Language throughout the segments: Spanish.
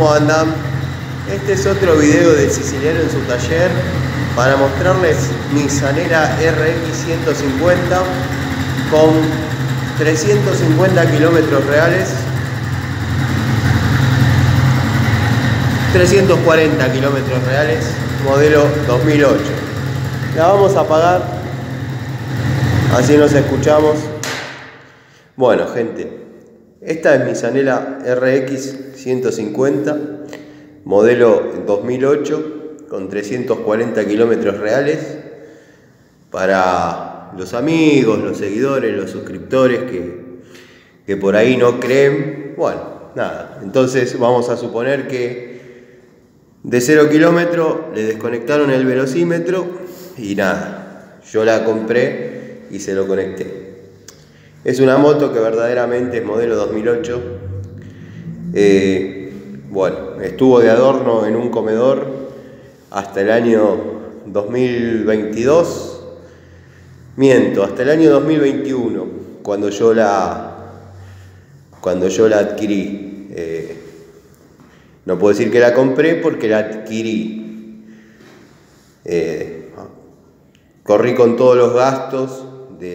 ¿Cómo andan? Este es otro video del siciliano en su taller para mostrarles mi Zanela RX 150 con 350 kilómetros reales, 340 kilómetros reales, modelo 2008. La vamos a apagar, así nos escuchamos. Bueno, gente, esta es mi Zanela RX 150, modelo 2008, con 340 kilómetros reales. Para los amigos, los seguidores, los suscriptores que por ahí no creen, bueno, nada. Entonces vamos a suponer que de 0 kilómetro le desconectaron el velocímetro y nada, yo la compré y se lo conecté. Es una moto que verdaderamente es modelo 2008. Bueno, estuvo de adorno en un comedor hasta el año 2022. Miento, hasta el año 2021, cuando yo la adquirí. No puedo decir que la compré porque la adquirí. Corrí con todos los gastos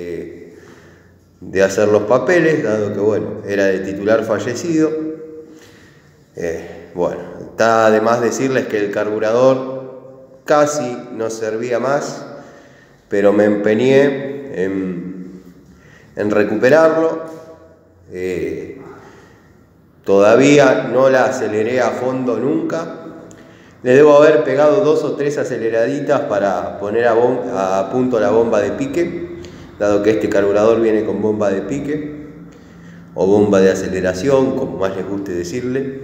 de hacer los papeles, dado que bueno, era de titular fallecido. Bueno, está de más decirles que el carburador casi no servía más, pero me empeñé en recuperarlo. Todavía no la aceleré a fondo nunca. Le debo haber pegado 2 o 3 aceleraditas para poner a punto la bomba de pique, dado que este carburador viene con bomba de pique o bomba de aceleración, como más les guste decirle.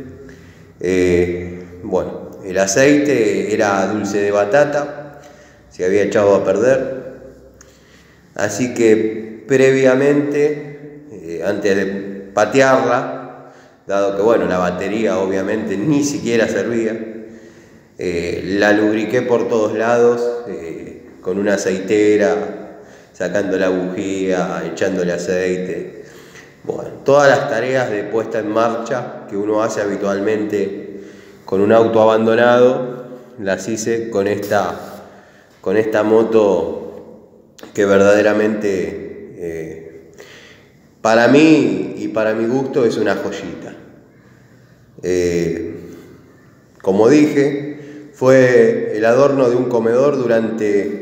Bueno, el aceite era dulce de batata, se había echado a perder, así que previamente, antes de patearla, dado que bueno, la batería obviamente ni siquiera servía, la lubriqué por todos lados con una aceitera, sacando la bujía, echándole aceite. Bueno, todas las tareas de puesta en marcha que uno hace habitualmente con un auto abandonado, las hice con esta moto que verdaderamente para mí y para mi gusto es una joyita. Como dije, fue el adorno de un comedor durante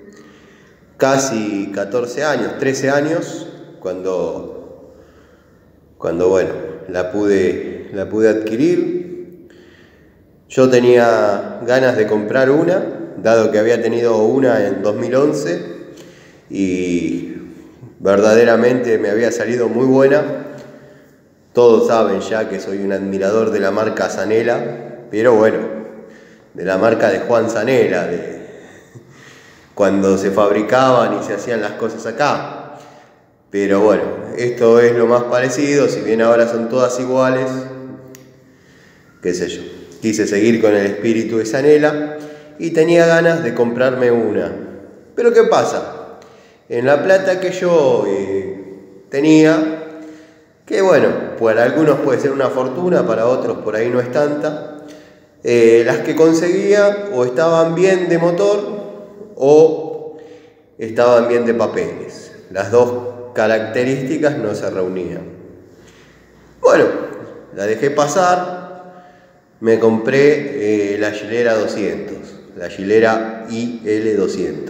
casi 14 años, 13 años, cuando bueno, la pude adquirir. Yo tenía ganas de comprar una, dado que había tenido una en 2011 y verdaderamente me había salido muy buena. Todos saben ya que soy un admirador de la marca Zanela, pero bueno, de la marca de Juan Zanela, de cuando se fabricaban y se hacían las cosas acá. Pero bueno, esto es lo más parecido, si bien ahora son todas iguales, qué sé yo. Quise seguir con el espíritu de Zanela y tenía ganas de comprarme una. Pero ¿qué pasa? En la plata que yo tenía, que bueno, para algunos puede ser una fortuna, para otros por ahí no es tanta, las que conseguía o estaban bien de motor o estaban bien de papeles. Las dos características no se reunían. Bueno, la dejé pasar. Me compré la Gilera 200, la Gilera IL200.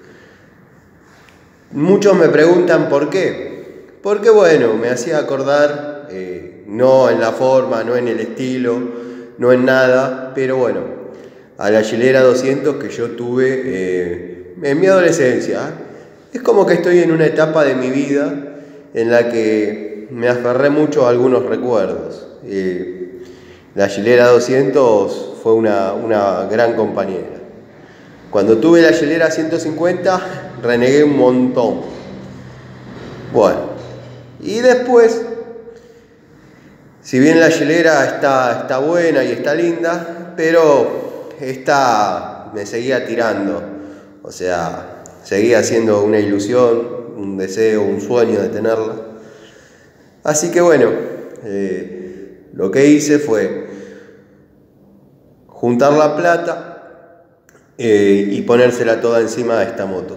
Muchos me preguntan por qué. Porque bueno, me hacía acordar, no en la forma, no en el estilo, no en nada, pero bueno, a la Gilera 200 que yo tuve en mi adolescencia. Es como que estoy en una etapa de mi vida en la que me aferré mucho a algunos recuerdos. La Gilera 200 fue una gran compañera. Cuando tuve la Gilera 150 renegué un montón. Bueno, y después, si bien la Gilera está buena y está linda, pero esta me seguía tirando. O sea, seguía siendo una ilusión, un deseo, un sueño de tenerla. Así que bueno, lo que hice fue juntar la plata y ponérsela toda encima de esta moto.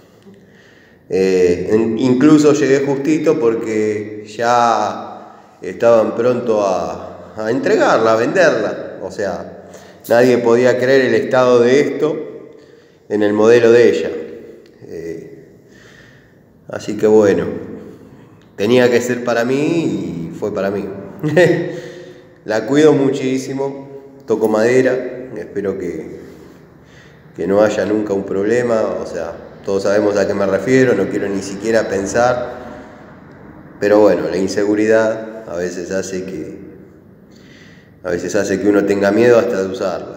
Incluso llegué justito porque ya estaban pronto a entregarla, a venderla. O sea, nadie podía creer el estado de esto en el modelo de ella. Así que bueno, tenía que ser para mí y fue para mí. La cuido muchísimo, toco madera, espero que no haya nunca un problema. O sea, todos sabemos a qué me refiero, no quiero ni siquiera pensar. Pero bueno, la inseguridad a veces hace que uno tenga miedo hasta de usarla.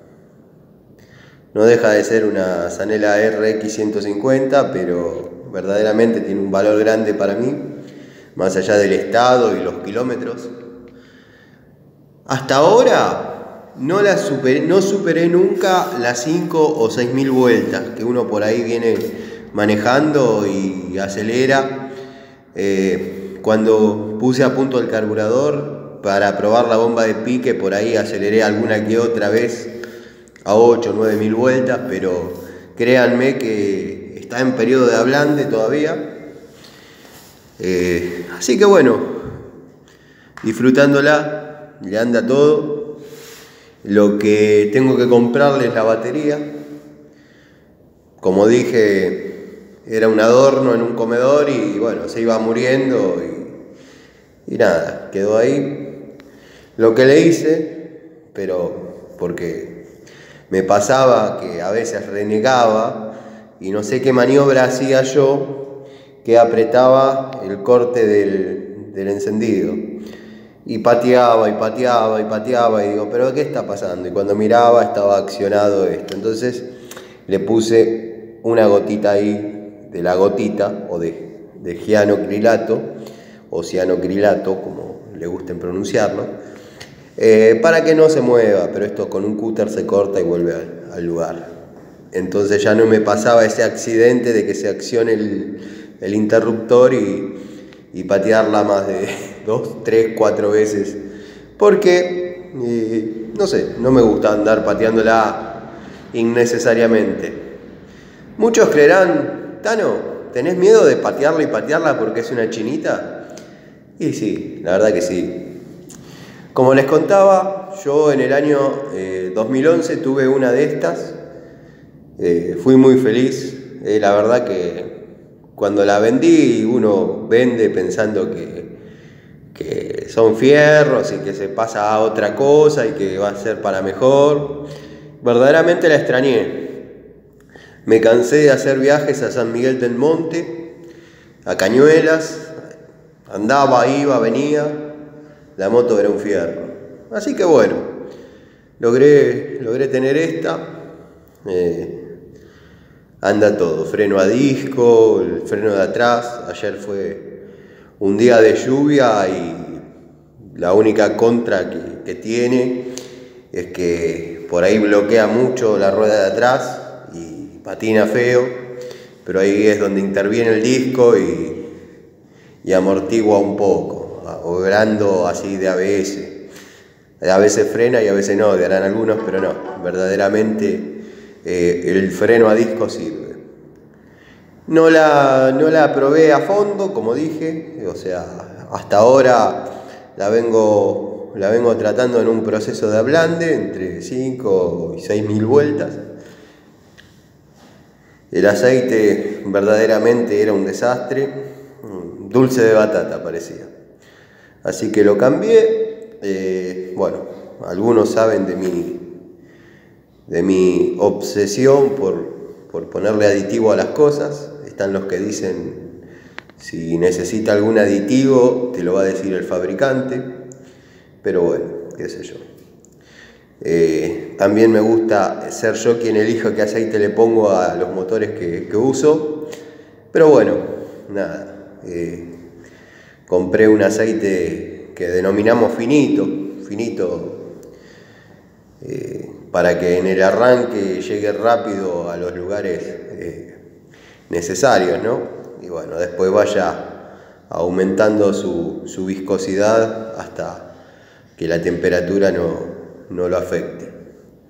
No deja de ser una Zanella RX 150, pero verdaderamente tiene un valor grande para mí, más allá del estado y los kilómetros. Hasta ahora no superé nunca las 5 o 6.000 vueltas que uno por ahí viene manejando y acelera. Cuando puse a punto el carburador para probar la bomba de pique, por ahí aceleré alguna que otra vez a 8 o 9.000 vueltas, pero créanme que está en periodo de ablande todavía. Así que bueno, disfrutándola, le anda todo. Lo que tengo que comprarle es la batería. Como dije, era un adorno en un comedor y bueno, se iba muriendo y nada, quedó ahí. Lo que le hice, pero porque me pasaba que a veces renegaba y no sé qué maniobra hacía yo, que apretaba el corte del encendido y pateaba y pateaba y pateaba y digo, pero ¿qué está pasando? Y cuando miraba estaba accionado esto. Entonces le puse una gotita ahí de la gotita o de cianocrilato o cianocrilato, como le gusten pronunciarlo, para que no se mueva, pero esto con un cúter se corta y vuelve al lugar. Entonces ya no me pasaba ese accidente de que se accione el interruptor y patearla más de 2, 3, 4 veces, porque no sé, no me gusta andar pateándola innecesariamente. Muchos creerán, Tano, ¿tenés miedo de patearla y patearla porque es una chinita? Y sí, la verdad que sí. Como les contaba, yo en el año 2011 tuve una de estas, fui muy feliz. La verdad que cuando la vendí, uno vende pensando que son fierros y que se pasa a otra cosa y que va a ser para mejor. Verdaderamente la extrañé. Me cansé de hacer viajes a San Miguel del Monte, a Cañuelas, andaba, iba, venía. La moto era un fierro. Así que bueno, logré tener esta. Anda todo, freno a disco, el freno de atrás. Ayer fue un día de lluvia y la única contra que tiene es que por ahí bloquea mucho la rueda de atrás y patina feo, pero ahí es donde interviene el disco y amortigua un poco, obrando así de ABS. A veces frena y a veces no, dirán algunos, pero no, verdaderamente el freno a disco sirve. No la probé a fondo, como dije, o sea, hasta ahora la vengo tratando en un proceso de ablande entre 5 y 6.000 vueltas. El aceite verdaderamente era un desastre, dulce de batata parecía. Así que lo cambié. Bueno, algunos saben de mi obsesión por ponerle aditivo a las cosas. Están los que dicen, si necesita algún aditivo, te lo va a decir el fabricante. Pero bueno, qué sé yo. También me gusta ser yo quien elijo qué aceite le pongo a los motores que uso. Pero bueno, nada. Compré un aceite que denominamos finito, para que en el arranque llegue rápido a los lugares necesarios, ¿no? Y bueno, después vaya aumentando su viscosidad hasta que la temperatura no lo afecte.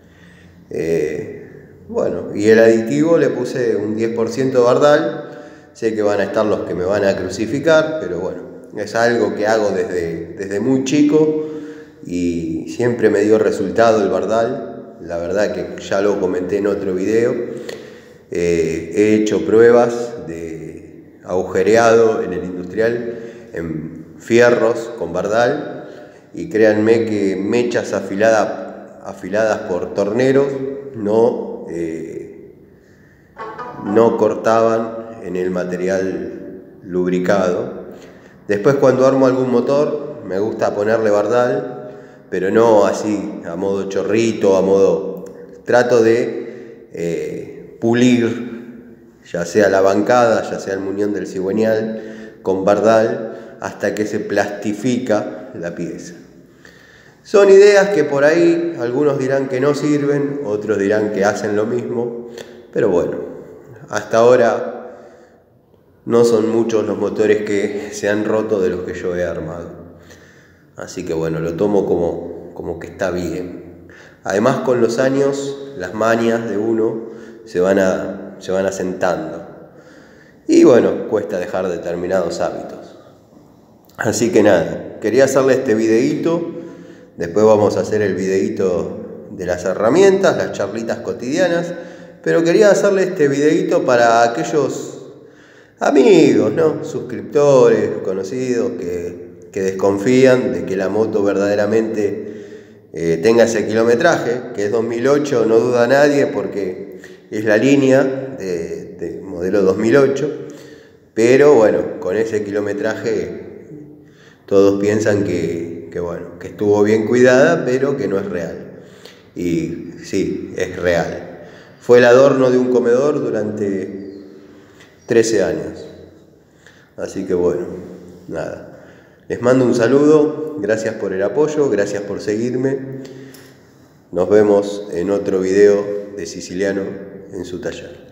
Bueno, y el aditivo le puse un 10% de Bardal. Sé que van a estar los que me van a crucificar, pero bueno, es algo que hago desde muy chico y siempre me dio resultado el Bardal. La verdad que ya lo comenté en otro video. He hecho pruebas de agujereado en el industrial en fierros con Bardal y créanme que mechas afiladas por torneros no cortaban en el material lubricado. Después, cuando armo algún motor, me gusta ponerle Bardal, pero no así a modo chorrito, trato de pulir ya sea la bancada, ya sea el muñón del cigüeñal con Bardal hasta que se plastifica la pieza. Son ideas que por ahí algunos dirán que no sirven, otros dirán que hacen lo mismo, pero bueno, hasta ahora no son muchos los motores que se han roto de los que yo he armado. Así que bueno, lo tomo como que está bien. Además, con los años, las mañas de uno se van asentando. Y bueno, cuesta dejar determinados hábitos. Así que nada, quería hacerle este videíto. Después vamos a hacer el videíto de las herramientas, las charlitas cotidianas. Pero quería hacerle este videíto para aquellos amigos, ¿no? Suscriptores, conocidos que desconfían de que la moto verdaderamente tenga ese kilometraje, que es 2008, no duda nadie, porque es la línea de modelo 2008. Pero bueno, con ese kilometraje todos piensan que estuvo bien cuidada, pero que no es real. Y sí, es real. Fue el adorno de un comedor durante 13 años. Así que bueno, nada. Les mando un saludo, gracias por el apoyo, gracias por seguirme. Nos vemos en otro video de Siciliano en su taller.